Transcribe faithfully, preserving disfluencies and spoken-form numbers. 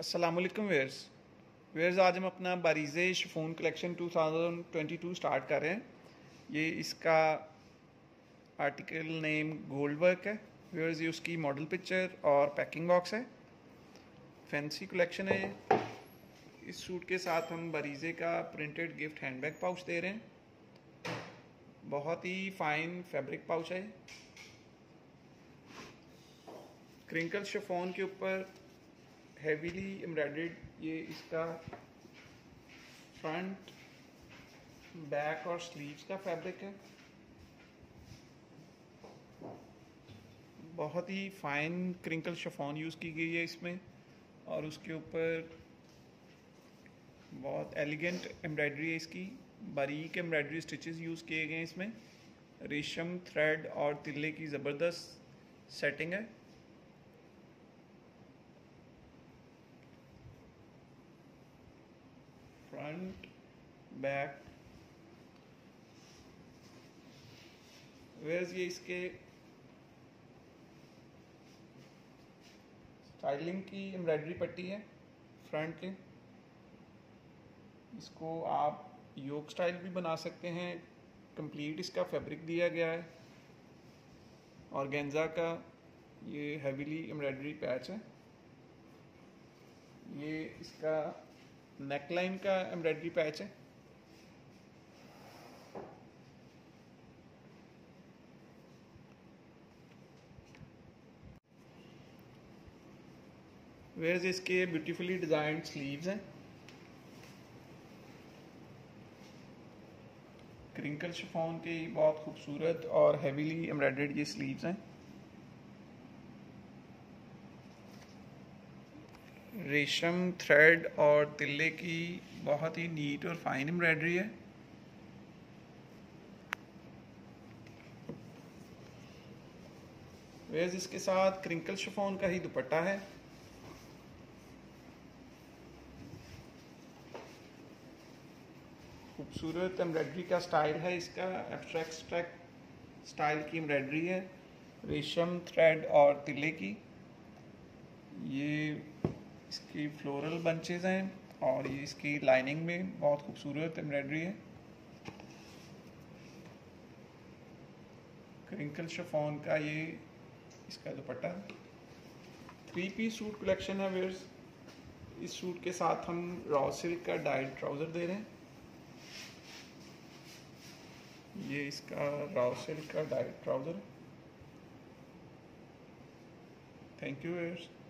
अस्सलाम वालेकुम wears wears आज हम अपना Bareeze chiffon collection two thousand twenty two start कर रहे हैं। ये इसका आर्टिकल नेम गोल्ड वर्क है। वेयर्स ये उसकी मॉडल पिक्चर और पैकिंग बॉक्स है। फैंसी कलेक्शन है ये। इस सूट के साथ हम बारीज़े का प्रिंटेड गिफ्ट हैंडबैग पाउच दे रहे हैं। बहुत ही फाइन फैब्रिक पाउच है। क्रिंकल शिफॉन के ऊपर हेवीली एम्ब्रॉयडर्ड ये इसका फ्रंट बैक और स्लीव्स का फैब्रिक है। बहुत ही फाइन क्रिंकल शिफॉन यूज़ की गई है इसमें, और उसके ऊपर बहुत एलिगेंट एम्ब्रॉयडरी है इसकी। बारीक एम्ब्रॉयडरी स्टिचेस यूज़ किए गए हैं इसमें। रेशम थ्रेड और तिल्ले की ज़बरदस्त सेटिंग है। फ्रंट बैक वेयर्स ये इसके स्टाइलिंग की एम्ब्रॉयडरी पट्टी है फ्रंट के। इसको आप योक स्टाइल भी बना सकते हैं। कंप्लीट इसका फैब्रिक दिया गया है। ऑर्गेन्जा का ये हेवीली एम्ब्रॉयडरी पैच है। ये इसका नेकलाइन का एम्ब्रॉयडरी पैच है। वेयर्स इसके ब्यूटीफुली डिजाइंड स्लीव्स हैं। क्रिंकल शिफॉन की बहुत खूबसूरत और हेवीली एम्ब्रॉयडर्ड ये स्लीव्स हैं। रेशम थ्रेड और तिल्ले की बहुत ही नीट और फाइन एम्ब्रॉयडरी है। वेयर्स इसके साथ क्रिंकल शिफॉन का ही दुपट्टा है। खूबसूरत एम्ब्रॉयडरी का स्टाइल है इसका। एब्स्ट्रैक्ट स्टाइल की एम्ब्रॉयडरी है, रेशम थ्रेड और तिल्ले की। ये इसकी फ्लोरल बंचेस हैं और ये इसकी लाइनिंग में बहुत खूबसूरत एम्ब्रॉयडरी है। क्रिंकल शिफॉन का ये इसका दुपट्टा। थ्री पीस सूट कलेक्शन है वेयर्स। इस सूट के साथ हम रॉ सिल्क का डाइड ट्राउज़र दे रहे हैं। ये इसका रॉ सिल्क का dyed trouser. Thank you wears.